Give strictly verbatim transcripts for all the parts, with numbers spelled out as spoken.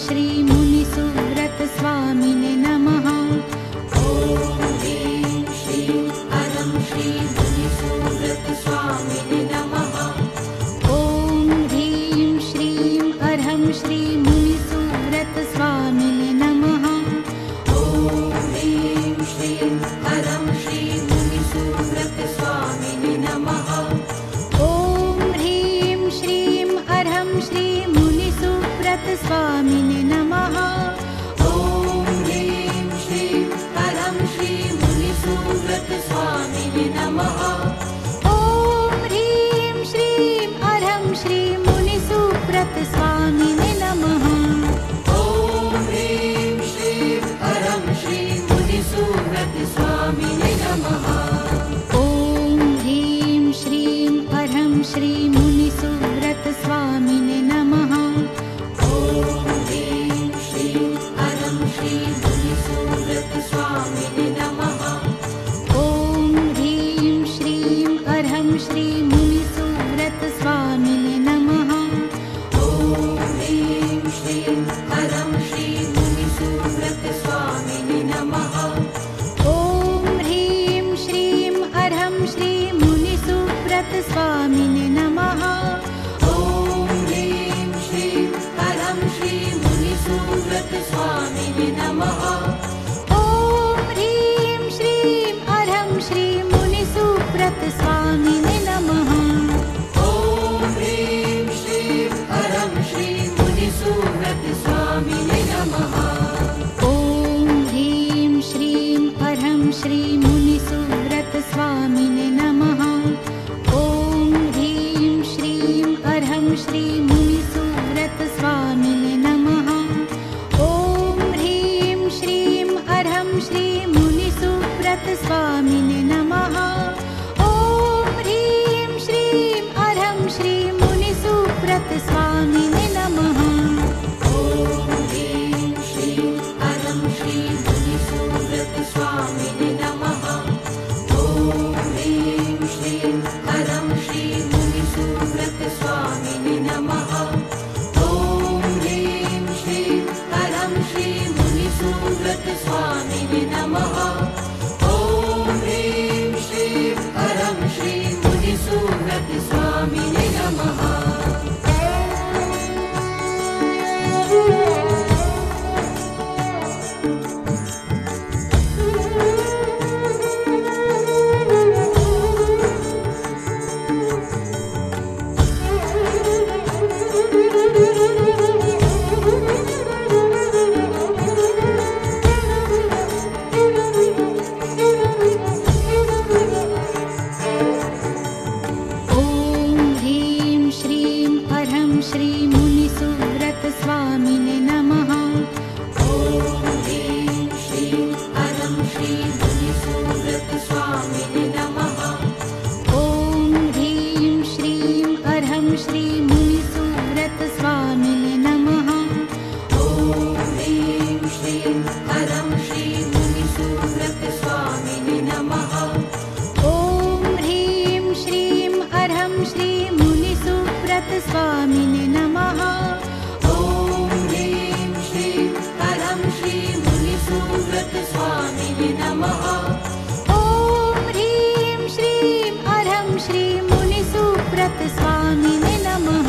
श्री मुनिसुव्रत स्वामिने नमः। ॐ ह्रीं श्रीं हरं श्री मुनिसुव्रत स्वामिने नमः। ॐ ह्रीं श्रीं हरं श्री मुनिसुव्रत स्वामिने नमः। ॐ ह्रीं श्रीं हरं श्री मुनिसुव्रत स्वामिने नमः। ॐ ह्रीं श्रीं हरं श्री मुनिसुव्रत स्वामिने नमः। ॐ ह्रीं श्रीं हरं श्री मुनिसुव्रत स्वामिने नमः। ॐ ह्रीं श्रीं हरं श्री मुनिसुव्रत स्वामिने नमः। ॐ ह्रीं श्रीं हरं श्री मुनिसुव्रत स्वामिने नमः। ॐ ह्रीं श्रीं हरं श्री मुनिसुव्रत स्वामिने नमः। ॐ ह्रीं श्रीं हरं श्री मुनिसुव्रत स्वामिने नमः। ॐ ह्रीं श्रीं हरं श्री मुनिसुव्रत स्वामिने नमः। ॐ ह्रीं श्रीं हरं श्री मुनिसुव्रत स्वामिने नमः। ॐ ह्रीं श्रीं हरं श्री मुनिसुव्रत स्वामिने नमः। ॐ ह्रीं श्रीं हरं श्री मुनिसुव्रत स्वामिने नमः। ॐ ह्रीं श्रीं हरं श्री मुनिसुव्रत स्वामिने नमः। ॐ ह्रीं श्रीं हरं श्री मुनिसुव्रत स्वामिने नमः। ॐ ह्रीं श्रीं हरं श्री मुनिसुव्रत स्वामिने नमः। ॐ ह्रीं श्रीं हरं श्री मुनिसुव्रत स्वामिने नमः। ॐ ह्रीं श्रीं हरं श्री मुनिसुव्रत स्वामिने नमः। ॐ ह्रीं श्रीं हरं श्री मुनिसुव्रत स्वामिने नमः। ॐ ह्रीं श्रीं हरं श्री मुनिसुव्रत स्वामिने नमः। ॐ ह्रीं श्रीं हरं श्री मुनिसुव्रत स्वामिने नमः। ॐ ह्रीं श्रीं हरं श्री मुनिसुव्रत स्वामिने नमः। ॐ ह्रीं श्रीं हरं श्री मुनिसुव्रत स्वामिने नमः। ॐ ह्रीं श्रीं हरं श्री मुनिसुव्रत स्वामिने नमः। ॐ ह्रीं श्रीं हरं श्री मुनिसुव्रत स्वामिने नमः। ॐ ह्रीं श्रीं हरं श्री मुनिसुव्रत स्वामिने नमः। ॐ ह्रीं श्रीं हरं श्री मुनिसुव्रत स्वामिने नमः। ॐ ह्रीं श्रीं हरं श्री मुनिसुव्रत स्वामिने नमः। ॐ ह्रीं श्रीं हरं श्री मुनिसुव्रत स्वामिने नमः। ॐ ह्रीं श्रीं हरं श्री मुनिसुव्रत स्वामिने नमः।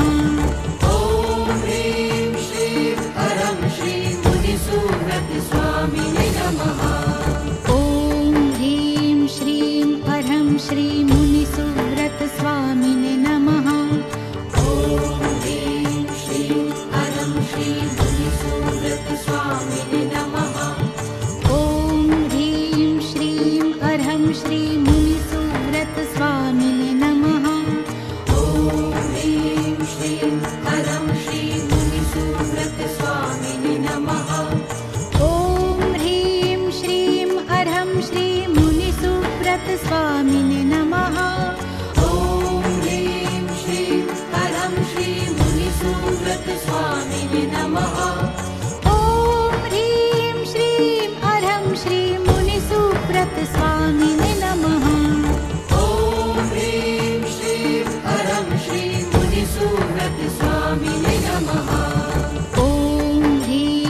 ॐ ह्रीं श्रीं हरं श्री मुनिसुव्रत स्वामिने नमः। ॐ ह्रीं श्रीं हरं श्री मुनिसुव्रत स्वामिने नमः। ॐ ह्रीं श्रीं हरं श्री मुनिसुव्रत स्वामिने नमः। ॐ ह्रीं श्रीं हरं श्री मुनिसुव्रत स्वामिने नमः। ॐ ह्रीं श्रीं हरं श्री मुनिसुव्रत स्वामिने नमः। ॐ ह्रीं श्रीं हरं श्री मुनिसुव्रत स्वामिने नमः। ॐ ह्रीं श्रीं हरं श्री मुनिसुव्रत स्वामिने नमः। ॐ ह्रीं श्रीं हरं श्री मुनिसुव्रत स्वामिने नमः। ॐ ह्रीं श्रीं हरं श्री मुनिसुव्रत स्वामिने नमः। ॐ ह्रीं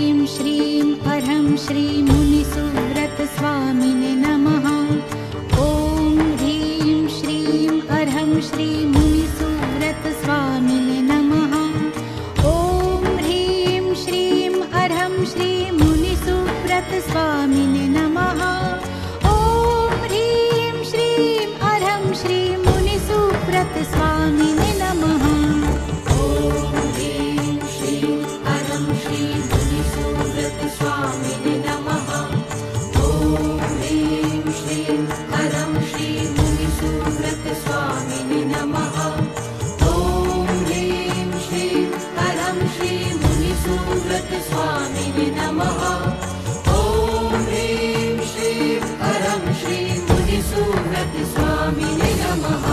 सुव्रतस्वामिने नमः। ॐ ह्रीं श्रीं अरं श्रीं मुनिसुव्रतस्वामिने नमः। ॐ ह्रीं श्रीं अरं श्रीं मुनिसुव्रतस्वामिने नमः। ॐ ह्रीं श्रीं अरं श्रीं मुनिसुव्रतस्वामिने नमः। ॐ ह्रीं श्रीं अरं श्रीं मुनिसुव्रतस्वामिने नमः। ॐ ह्रीं श्रीं अरं श्रीं मुनिसुव्रतस्वामिने नमः।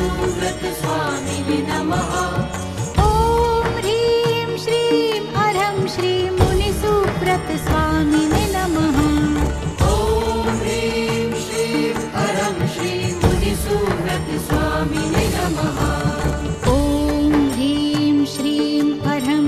ॐ ह्रीं श्रीं अरं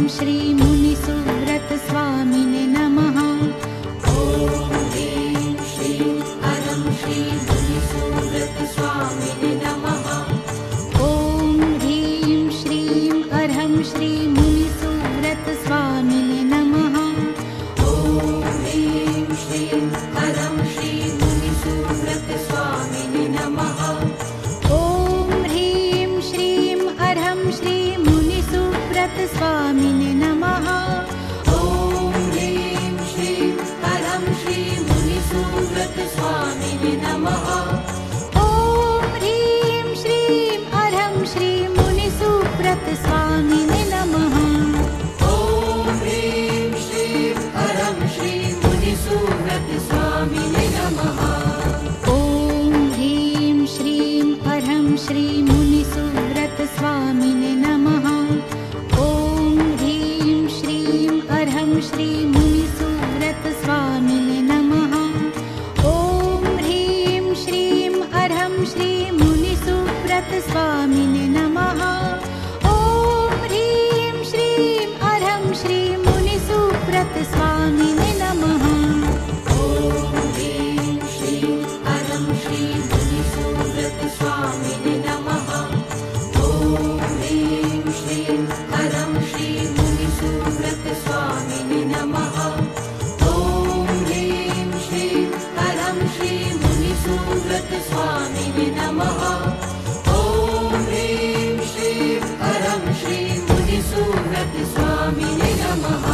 श्री मुनिसुव्रत स्वामिने नमः। ॐ ह्रीं श्रीं हरं श्री मुनिसुव्रत स्वामिने नमः। ॐ ह्रीं श्रीं हरं श्री मुनिसुव्रत स्वामिने नमः। ॐ ह्रीं श्रीं हरं श्री मुनिसुव्रत स्वामिने नमः। ॐ ह्रीं श्रीं हरं श्री मुनिसुव्रत स्वामिने नमः। ॐ ह्रीं श्रीं हरं श्री मुनिसुव्रत स्वामिने नमः। ॐ ह्रीं श्रीं हरं श्री मुनिसुव्रत स्वामिने नमः। ॐ ह्रीं श्रीं हरं श्री मुनिसुव्रत स्वामिने नमः। ॐ ह्रीं श्रीं हरं श्री मुनिसुव्रत स्वामिने नमः। ॐ ह्रीं श्रीं हरं श्री मुनिसुव्रत स्वामिने नमः। ॐ ह्रीं श्रीं हरं श्री मुनिसुव्रत स्वामिने नमः। ॐ ह्रीं श्रीं हरं श्री मुनिसुव्रत स्वामिने नमः। ॐ ह्रीं श्रीं हरं श्री मुनिसुव्रत स्वामिने नमः। ॐ ह्रीं श्रीं हरं श्री मुनिसुव्रत स्वामिने नमः। ॐ ह्रीं श्रीं हरं श्री मुनिसुव्रत स्वामिने नमः। ॐ ह्रीं श्रीं हरं श्री मुनिसुव्रत स्वामिने नमः।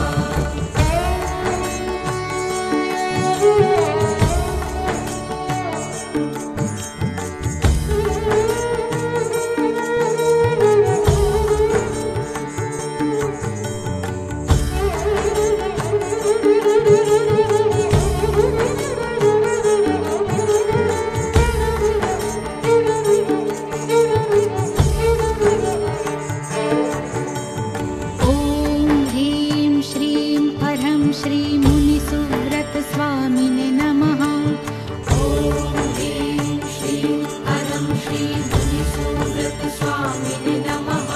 ॐ ह्रीं श्रीं हरं श्री मुनिसुव्रत स्वामिने नमः। ॐ ह्रीं श्रीं हरं श्री मुनिसुव्रत स्वामिने नमः।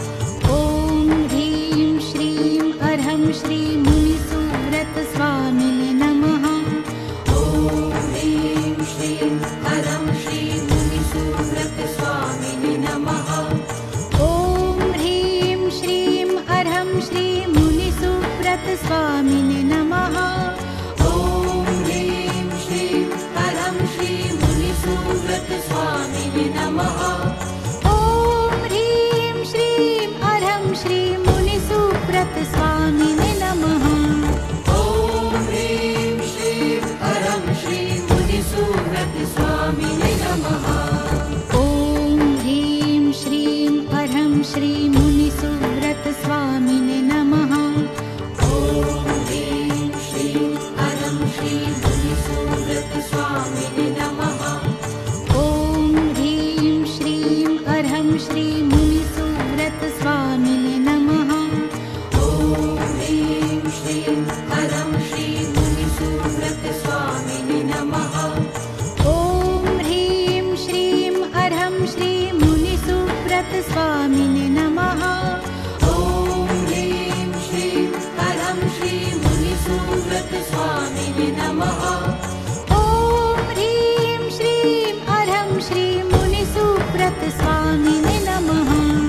ॐ ह्रीं श्रीं हरं श्री मुनिसुव्रत स्वामिने नमः। ॐ ह्रीं श्रीं हरं श्री मुनिसुव्रत स्वामिने नमः। ॐ ह्रीं श्रीं हरं श्री मुनिसुव्रत स्वामिने नमः। ॐ ह्रीं श्रीं हरं श्री मुनिसुव्रत स्वामिने नमः। ॐ ह्रीं श्रीं हरं श्री मुनिसुव्रत स्वामिने नमः। ॐ ह्रीं श्रीं हरं श्री मुनिसुव्रत स्वामिने नमः। ॐ ह्रीं श्रीं हरं श्री मुनिसुव्रत स्वामिने नमः। ॐ ह्रीं श्रीं हरं श्री मुनिसुव्रत स्वामिने नमः। ॐ ह्रीं श्रीं हरं श्री मुनिसुव्रत स्वामिने नमः। ॐ ह्रीं श्रीं हरं श्री मुनिसुव्रत स्वामिने नमः। ॐ ह्रीं श्रीं हरं श्री मुनिसुव्रत स्वामिने नमः। ॐ ह्रीं श्रीं हरं श्री मुनिसुव्रत स्वामिने नमः। ॐ ह्रीं श्रीं हरं श्री मुनिसुव्रत स्वामिने नमः।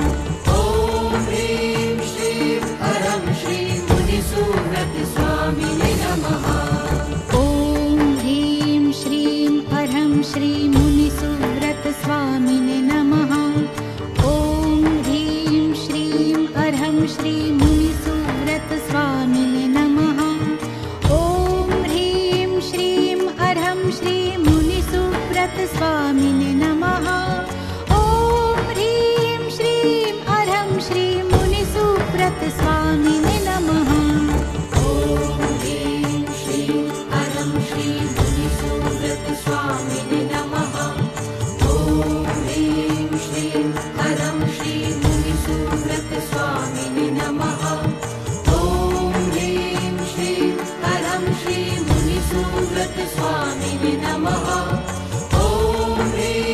ॐ ह्रीं श्रीं हरं श्री मुनिसुव्रत स्वामिने नमः। ॐ ह्रीं श्रीं हरं श्री मुनिसुव्रत स्वामिने नमः। ॐ ह्रीं श्रीं हरं श्री मुनिसुव्रत स्वामिने नमः। ॐ ह्रीं श्रीं हरं श्री मुनिसुव्रत स्वामिने नमः। ॐ ह्रीं श्रीं हरं श्री मुनिसुव्रत स्वामिने नमः। ॐ ह्रीं श्रीं हरं श्री मुनिसुव्रत स्वामिने नमः। ॐ ह्रीं श्रीं हरं श्री मुनिसुव्रत स्वामिने नमः। ॐ ह्रीं श्रीं हरं श्री मुनिसुव्रत स्वामिने नमः। ॐ ह्रीं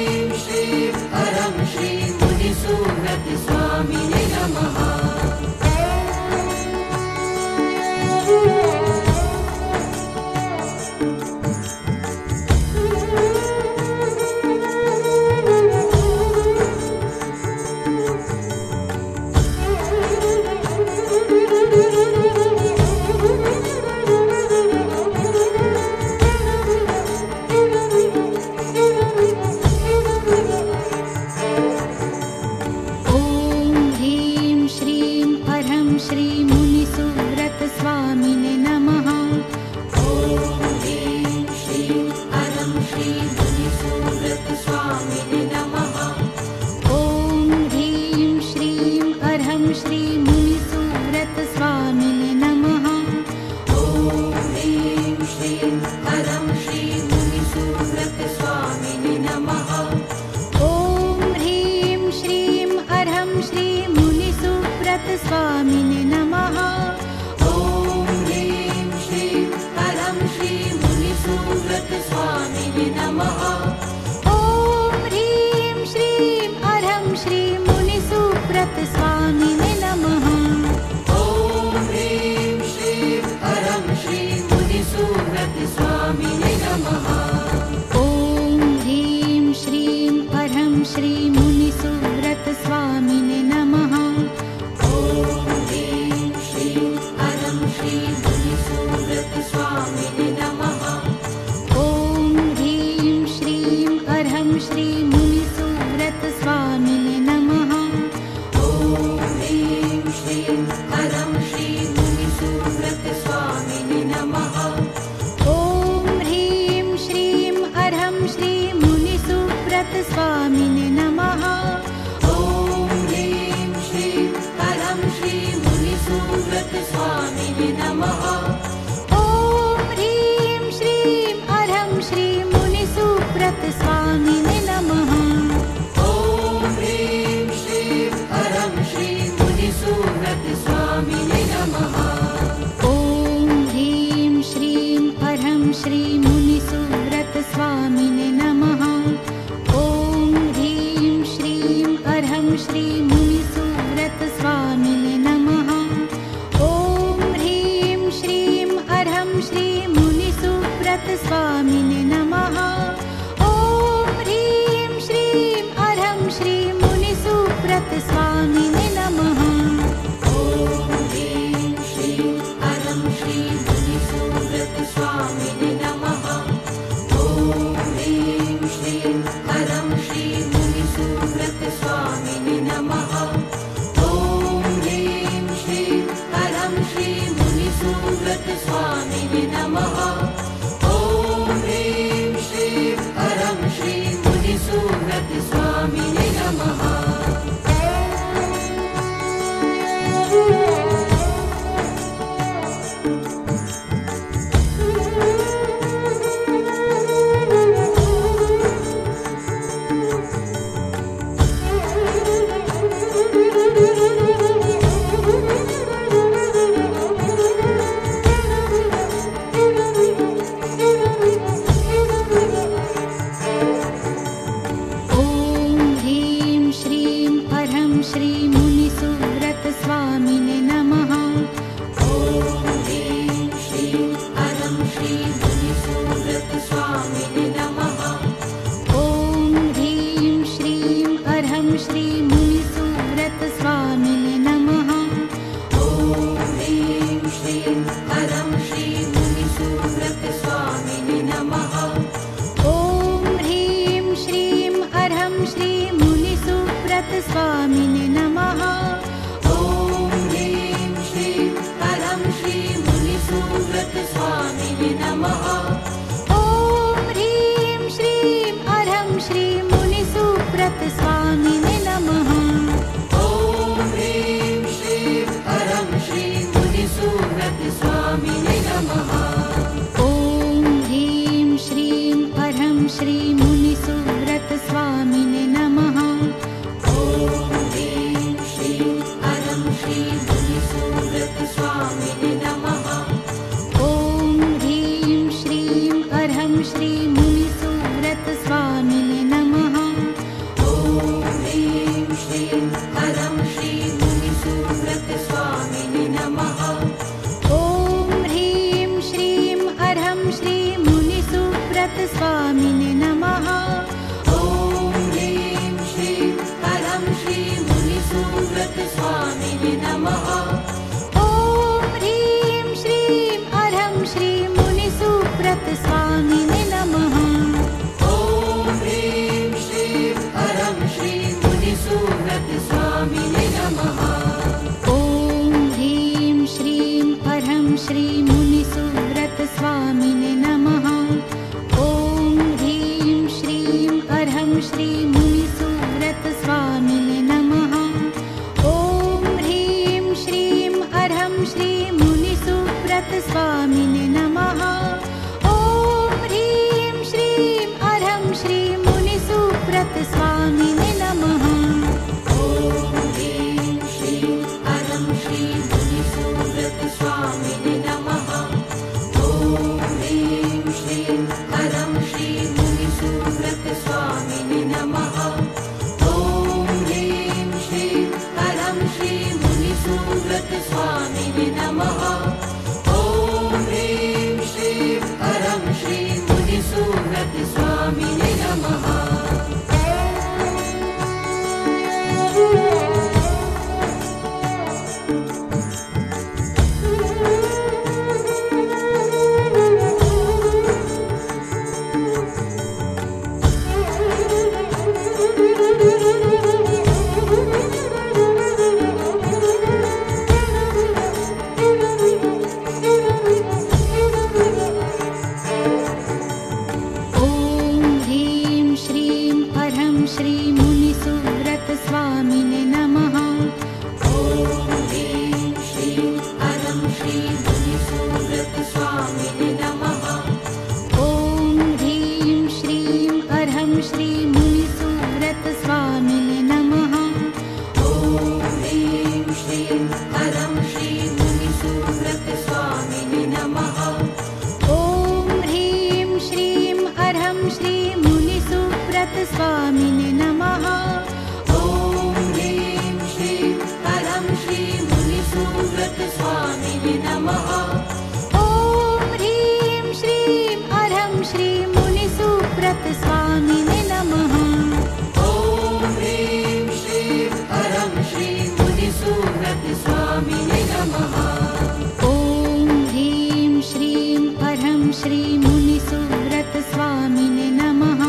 श्री मुनिसुव्रत स्वामिने नमः। ॐ ह्रीं श्रीं हरं श्री मुनिसुव्रत स्वामिने नमः। ॐ ह्रीं श्रीं हरं श्री मुनिसुव्रत स्वामिने नमः। ॐ ह्रीं श्रीं हरं श्री मुनिसुव्रत स्वामिने नमः। ॐ ह्रीं श्रीं हरं श्री मुनिसुव्रत स्वामिने नमः। ॐ ह्रीं श्रीं हरं श्री मुनिसुव्रत स्वामिने नमः। ॐ ह्रीं श्रीं हरं श्री मुनिसुव्रत स्वामिने नमः। ॐ ह्रीं श्रीं हरं श्री मुनिसुव्रत स्वामिने नमः। ॐ ह्रीं श्रीं हरं श्री मुनिसुव्रत स्वामिने नमः। ॐ ह्रीं श्रीं हरं श्री मुनिसुव्रत स्वामिने नमः। ॐ ह्रीं श्रीं हरं श्री मुनिसुव्रत स्वामिने नमः। ॐ ह्रीं श्रीं हरं श्री मुनिसुव्रत स्वामिने नमः। ॐ ह्रीं श्रीं हरं श्री मुनिसुव्रत स्वामिने नमः। ॐ ह्रीं श्रीं हरं श्री मुनिसुव्रत स्वामिने नमः। ॐ ह्रीं श्रीं हरं श्री मुनिसुव्रत स्वामिने नमः। ॐ ह्रीं श्रीं हरं श्री मुनिसुव्रत स्वामिने नमः। ॐ ह्रीं श्रीं हरं श्री मुनिसुव्रत स्वामिने नमः। ॐ ह्रीं श्रीं हरं श्री मुनिसुव्रत स्वामिने नमः। ॐ ह्रीं श्रीं हरं श्री मुनिसुव्रत स्वामिने नमः। ॐ ह्रीं श्रीं हरं श्री मुनिसुव्रत स्वामिने नमः। ॐ ह्रीं श्रीं हरं श्री मुनिसुव्रत स्वामिने नमः। ॐ ह्रीं श्रीं हरं श्री मुनिसुव्रत स्वामिने नमः। ॐ ह्रीं श्रीं हरं श्री मुनिसुव्रत स्वामिने नमः। ॐ ह्रीं श्रीं हरं श्री मुनिसुव्रत स्वामिने नमः। ॐ ह्रीं श्रीं हरं श्री मुनिसुव्रत स्वामिने नमः। ॐ ह्रीं श्रीं हरं श्री मुनिसुव्रत स्वामिने नमः। ॐ ह्रीं श्रीं हरं श्री मुनिसुव्रत स्वामिने नमः। ॐ ह्रीं श्रीं हरं श्री मुनिसुव्रत स्वामिने नमः। ॐ ह्रीं श्रीं हरं श्री मुनिसुव्रत स्वामिने नमः। ॐ ह्रीं श्रीं हरं श्री मुनिसुव्रत स्वामिने नमः। ॐ ह्रीं श्रीं हरं श्री मुनिसुव्रत स्वामिने नमः। ॐ ह्रीं श्रीं हरं श्री मुनिसुव्रत स्वामिने नमः। ॐ ह्रीं श्रीं हरं श्री मुनिसुव्रत स्वामिने नमः। ॐ ह्रीं श्रीं हरं श्री मुनिसुव्रत स्वामिने नमः। ॐ ह्रीं श्रीं हरं श्री मुनिसुव्रत स्वामिने नमः। ॐ ह्रीं श्रीं हरं श्री मुनिसुव्रत स्वामिने नमः। ॐ ह्रीं श्रीं हरं श्री मुनिसुव्रत स्वामिने नमः। ॐ ह्रीं श्रीं हरं श्री मुनिसुव्रत स्वामिने नमः। ॐ ह्रीं श्रीं मुनिसुव्रतस्वामिने नमः। ॐ ह्रीं श्रीं अरं श्रीं मुनिसुव्रतस्वामिने नमः। स्वामिने नमः। ॐ ह्रीं श्रीं हरं श्रीं मुनिसुव्रतस्वामिने नमः। स्वामिने नमः। ॐ ह्रीं श्रीं हरं श्रीं मुनिसुव्रतस्वामिने नमः। ॐ ह्रीं श्रीं हरं श्रीं मुनिसुव्रतस्वामिने नमः। ॐ ह्रीं श्रीं हरं श्रीं मुनिसुव्रतस्वामिने नमः। ॐ ह्रीं श्रीं हरं श्रीं मुनिसुव्रतस्वामिने नमः।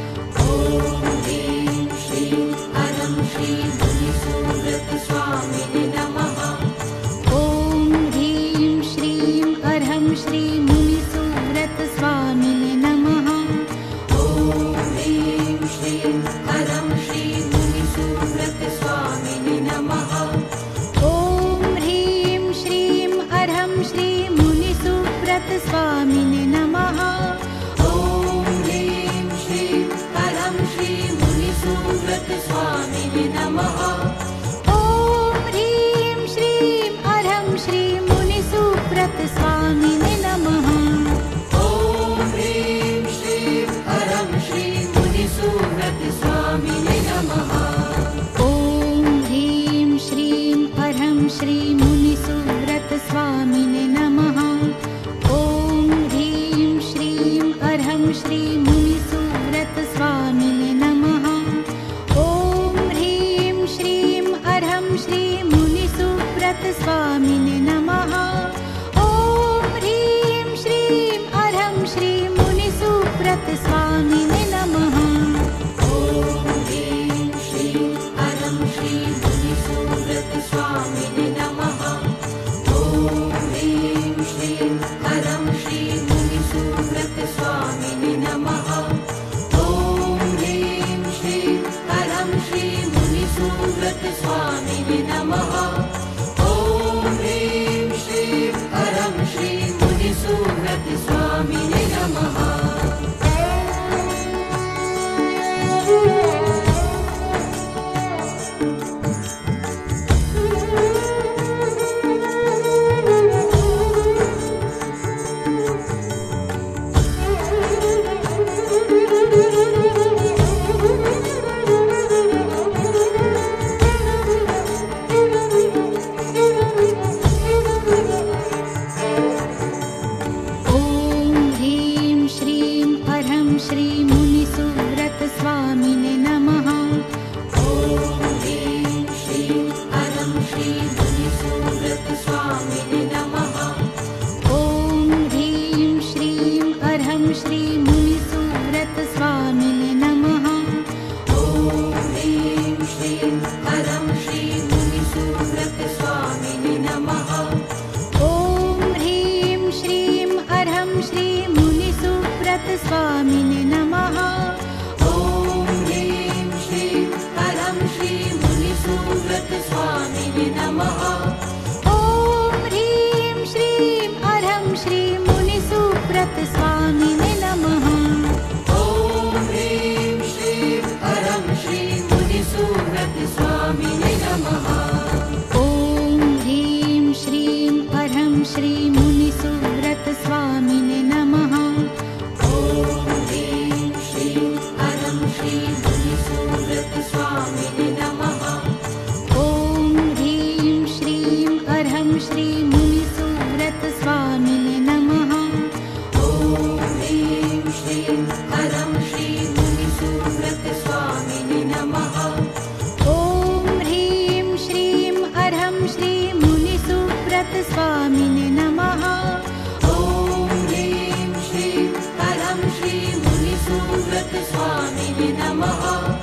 स्वामिने नमः। ॐ ह्रीं श्रीं हरं श्रीं मुनिसुव्रतस्वामिने नमः। ॐ ह्रीं श्रीं हरं श्रीं मुनिसुव्रतस्वामिने नमः। ॐ ह्रीं श्रीं हरं श्रीं मुनिसुव्रतस्वामिने नमः। ॐ ह्रीं श्रीं हरं श्रीं मुनिसुव्रतस्वामिने नमः। श्री मुनिसुव्रतस्वामिने नमः। ॐ ह्रीं श्रीं हरं श्रीं मुनिसुव्रतस्वामिने नमः। ॐ ह्रीं श्रीं हरं श्रीं मुनिसुव्रतस्वामिने नमः। ॐ ह्रीं श्रीं हरं श्रीं मुनिसुव्रतस्वामिने नमः। ॐ ह्रीं श्रीं हरं श्रीं मुनिसुव्रतस्वामिने नमः। ॐ ह्रीं श्रीं हरं श्रीं मुनिसुव्रतस्वामिने नमः। ॐ ह्रीं श्रीं हरं श्रीं मुनिसुव्रतस्वामिने नमः। श्री मुनिसुव्रतस्वामिने नमः। ॐ ह्रीं श्रीं हरं श्रीं मुनिसुव्रतस्वामिने नमः। ॐ ह्रीं श्रीं हरं श्रीं मुनिसुव्रतस्वामिने नमः। ॐ ह्रीं श्रीं हरं श्रीं मुनिसुव्रतस्वामिने नमः। ॐ ह्रीं श्रीं हरं श्रीं मुनिसुव्रतस्वामिने नमः। ॐ ह्रीं श्रीं हरं श्रीं मुनिसुव्रतस्वामिने नमः। ॐ ह्रीं अरं श्री मुनिसुव्रत स्वामिने नमः। ॐ ह्रीं श्रीं हरं श्री मुनिसुव्रत स्वामिने नमः। ॐ ह्रीं श्रीं अरं श्री मुनिसुव्रत स्वामिने नमः। ॐ ह्रीं श्रीं हरं श्री मुनिसुव्रत स्वामिने नमः।